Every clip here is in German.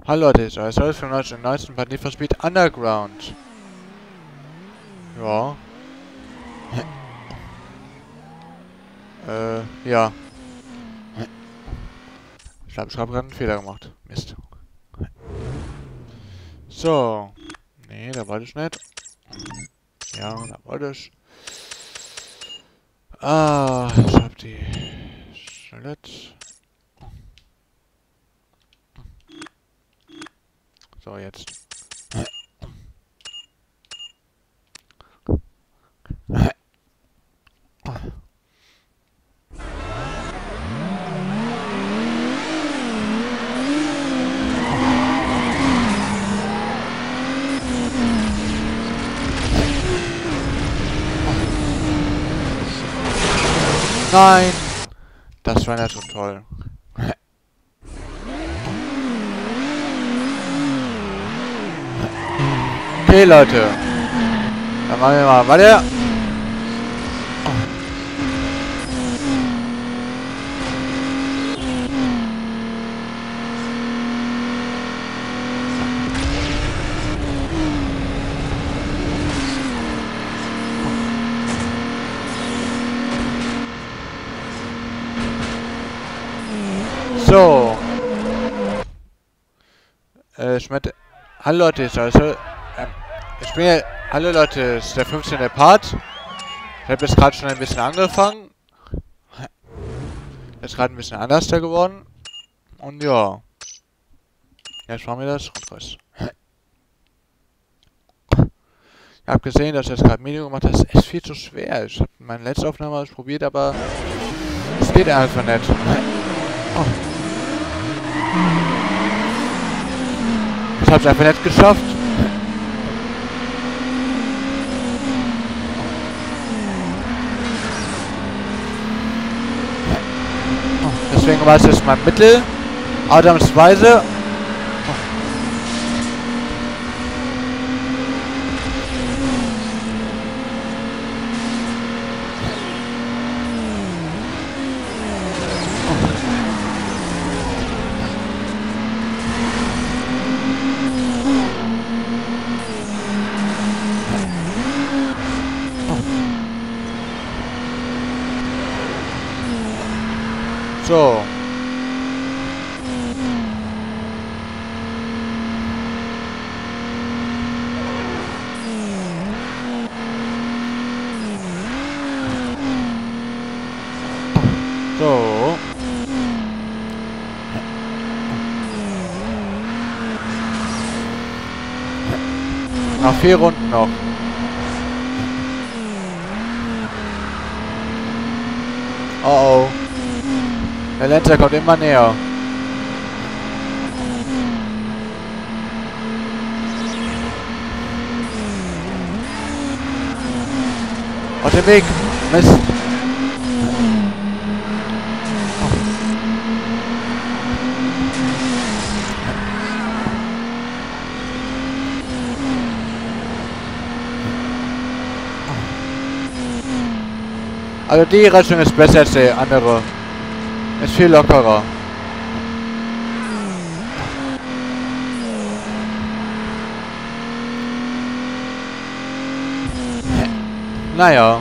Hallo Leute, ich heiße für den neuesten Need for Speed Underground. Ja. Ja. Ich glaube, ich habe gerade einen Fehler gemacht. Mist. So. Nee, da wollte ich nicht. Ja, da wollte ich. Ah, ich habe die Schlitz. So, jetzt. Nein! Das war nicht so toll. Okay, Leute. Dann machen wir mal weiter. So. Ich meinte... Hallo Leute, ich bin ja... Hallo Leute, es ist der 15. Part. Ich habe jetzt gerade schon ein bisschen angefangen. Ist gerade ein bisschen anders da geworden. Und ja. Jetzt machen wir das Rundkreuz. Ich habe gesehen, dass ich jetzt gerade Medium gemacht habe. Das ist echt viel zu schwer. Ich habe meine letzte Aufnahme probiert, aber es geht einfach nicht. Oh. Ich habe es einfach nicht geschafft. Deswegen war es jetzt mein Mittel. Ausnahmsweise. So. So. Noch 4 Runden noch. Oh oh. Der Lenzer kommt immer näher. Auf dem Weg. Mist. Also die Richtung ist besser als die andere. Ist viel lockerer. Naja.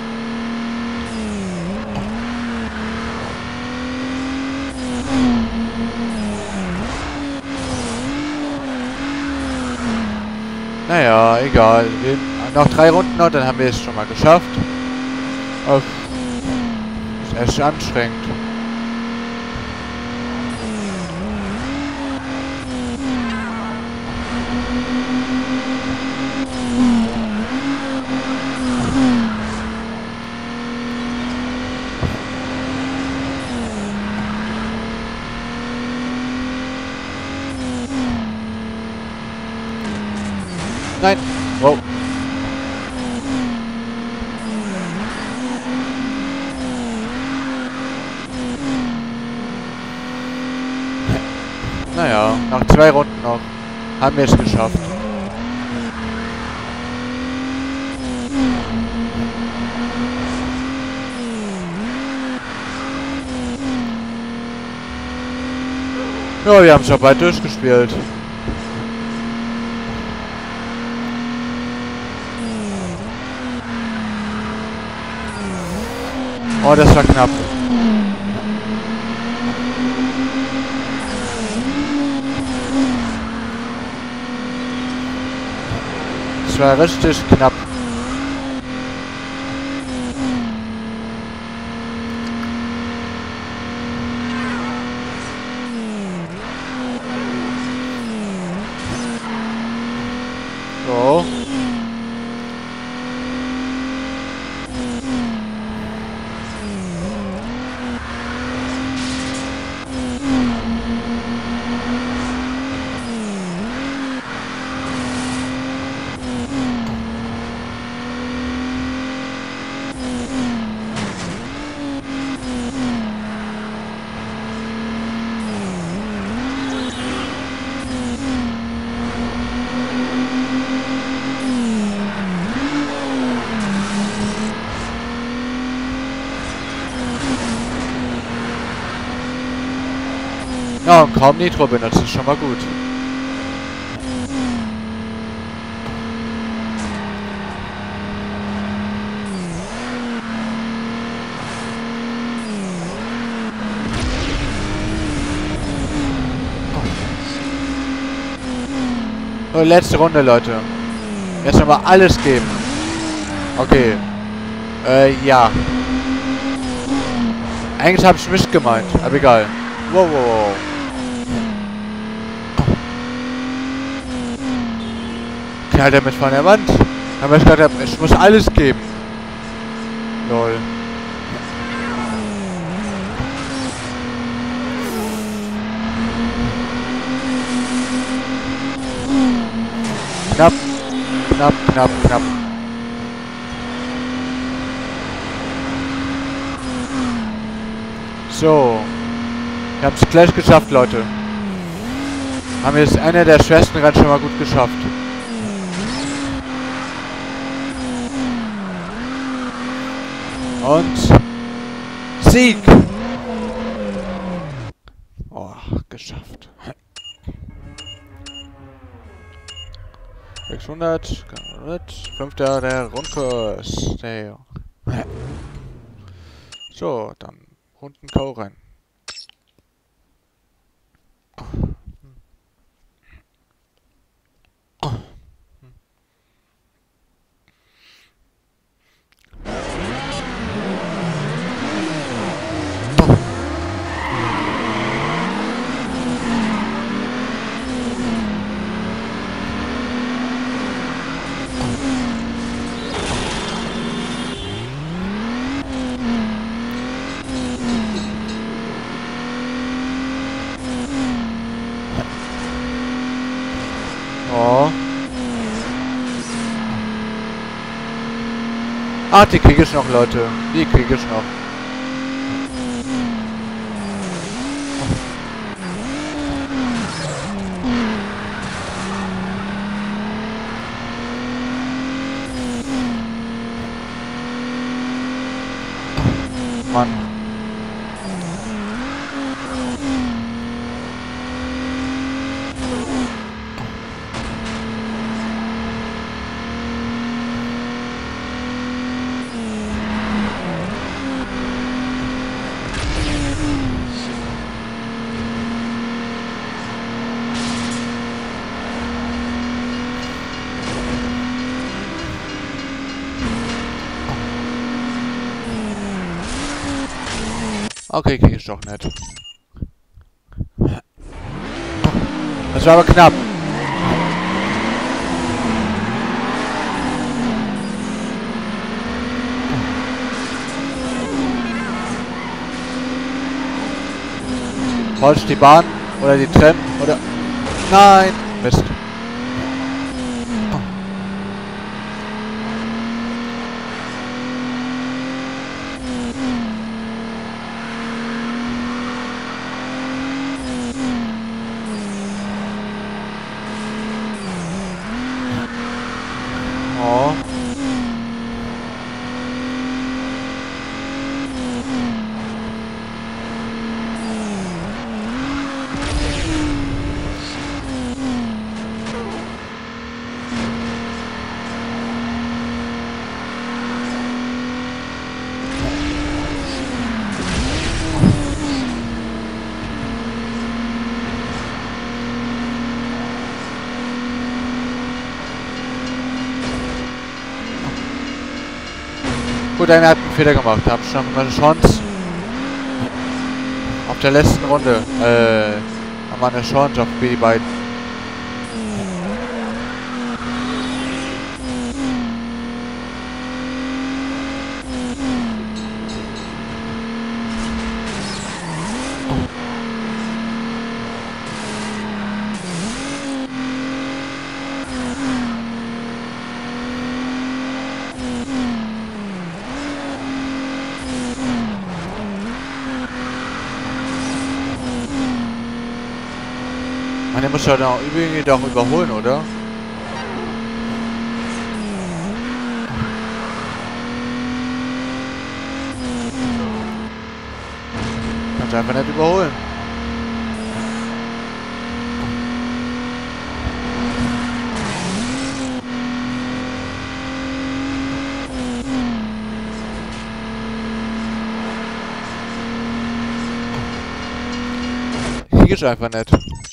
Naja, egal. Noch 3 Runden noch, dann haben wir es schon mal geschafft. Ist echt anstrengend. Nein. Wow. Naja, nach 2 Runden noch haben wir es geschafft. Ja, wir haben schon bald durchgespielt. Oh, das war knapp. Das war richtig knapp. So. Ja, und kaum Nitro benutzt, ist schon mal gut. So, letzte Runde, Leute. Jetzt nochmal alles geben. Okay. Ja. Eigentlich habe ich mich gemeint, aber egal. Wow, wow, wow. Knallt er mit von der Wand. Aber ich dachte, ich muss alles geben. Lol. Knapp. Knapp, knapp, knapp. So. Wir haben es gleich geschafft, Leute. Haben jetzt eine der schwersten Rennen schon mal gut geschafft. Und Sieg! Oh, geschafft. 600, 5. der Rundkurs. So, dann Runden-K.O. rein. Oh. Ah, die kriege ich noch, Leute. Die kriege ich noch. Mann. Okay, krieg ich doch nicht. Das war aber knapp. Wollte ich die Bahn oder die Tram oder... Nein! Mist. Oh. Gut, einer hat einen Fehler gemacht. Da habe ich noch mal eine Chance. Auf der letzten Runde. Haben wir eine Chance auf die beiden. Man, der muss ja doch irgendwie doch überholen, oder? Kannst einfach nicht überholen. Krieg ich einfach nicht.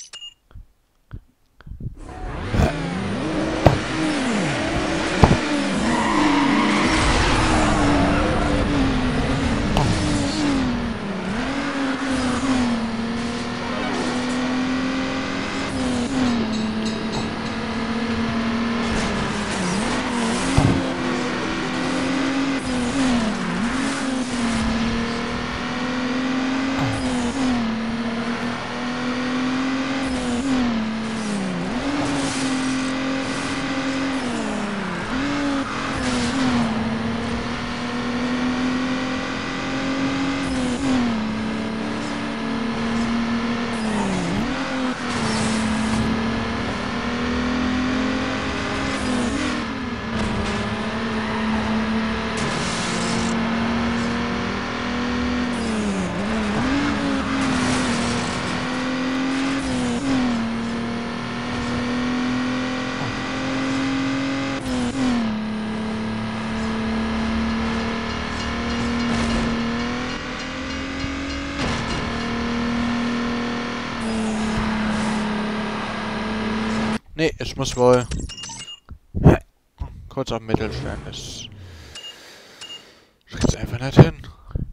Nee, ich muss wohl kurz auf Mittel stellen. Das kriegt's einfach nicht hin.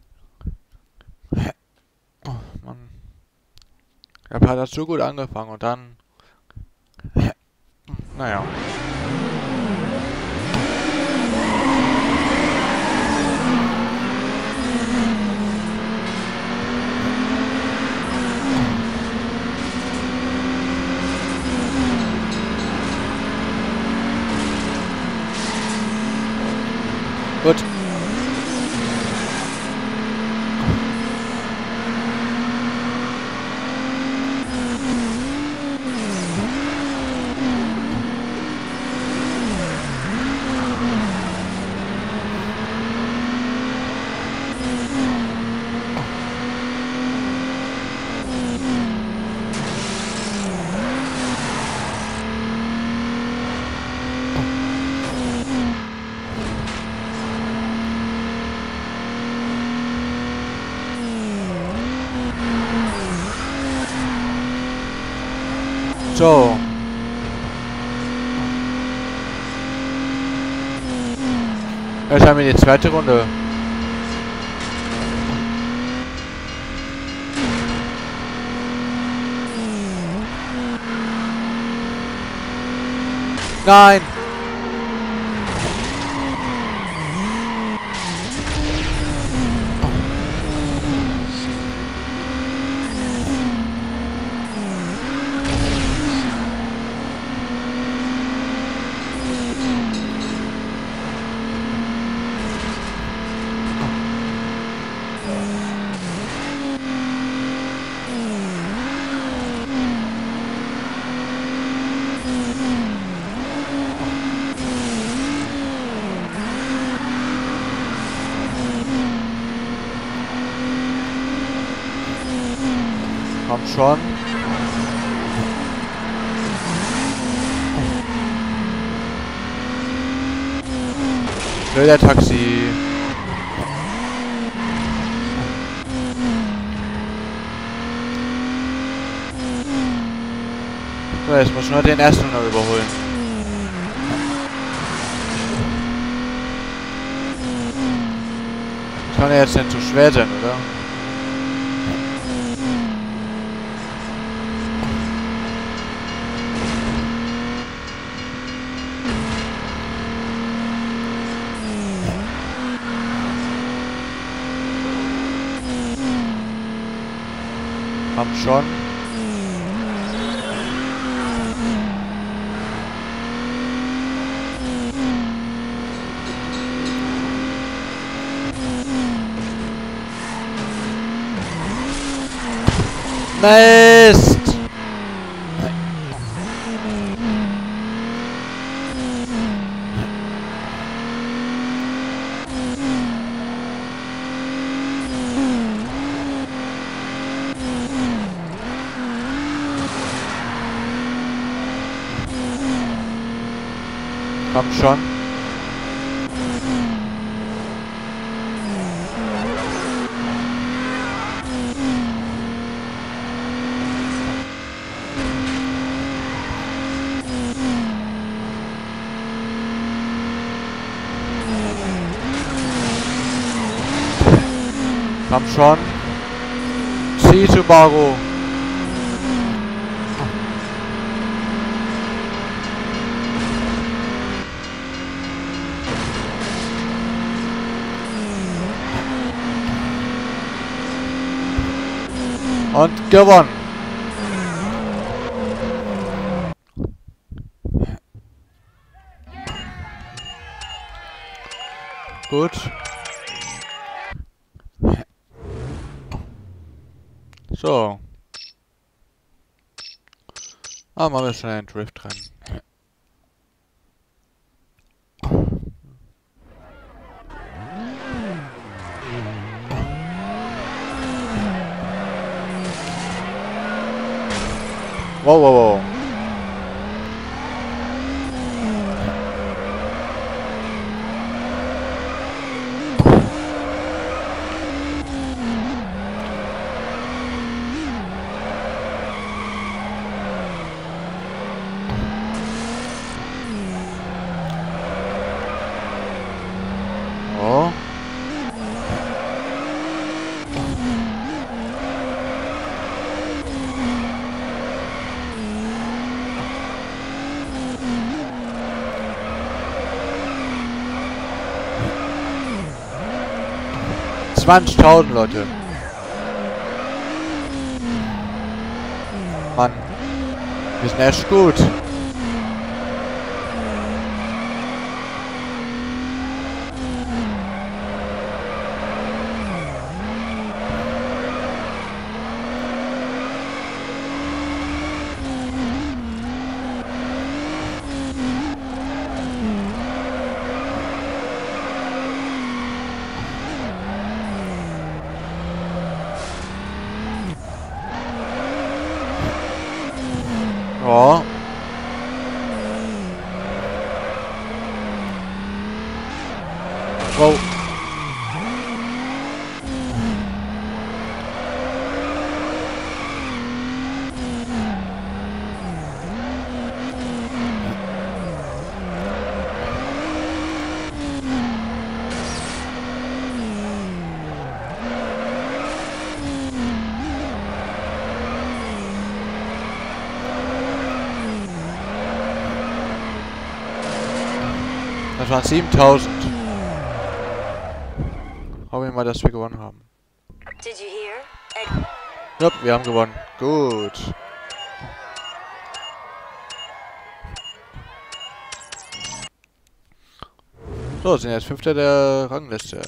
Oh, Mann. Der Part hat so gut angefangen und dann... Naja. Gut. So. Jetzt haben wir die zweite Runde. Nein! Komm schon. Wilder Taxi. So, jetzt muss nur den ersten noch überholen. Kann ja jetzt nicht so schwer sein, oder? Komm schon. Mist! Komm schon. Komm schon. Zieh, Subaru. Und gewonnen. Gut. So. Ah, machen wir schnell einen Drift rein. Wow, wow, wow. Oh. $20.000, Leute. Mann. Wir sind echt gut. Ja. Wow. Das waren 7.000. Hoffen wir mal, dass wir gewonnen haben. Did you hear? Ja, wir haben gewonnen. Gut. So, sind jetzt Fünfter der Rangliste.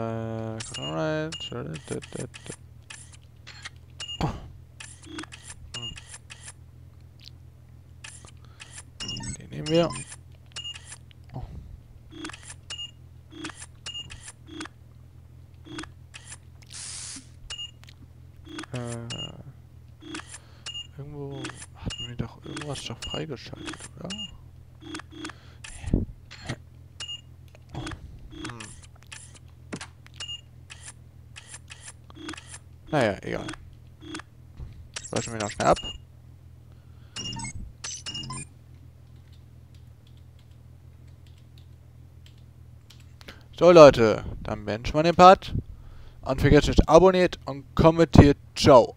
Den nehmen wir. Irgendwo hatten wir doch irgendwas doch freigeschaltet, oder? Naja, egal. Waschen wir noch schnell ab. So Leute, dann beenden wir den Part. Und vergesst nicht, abonniert und kommentiert. Ciao.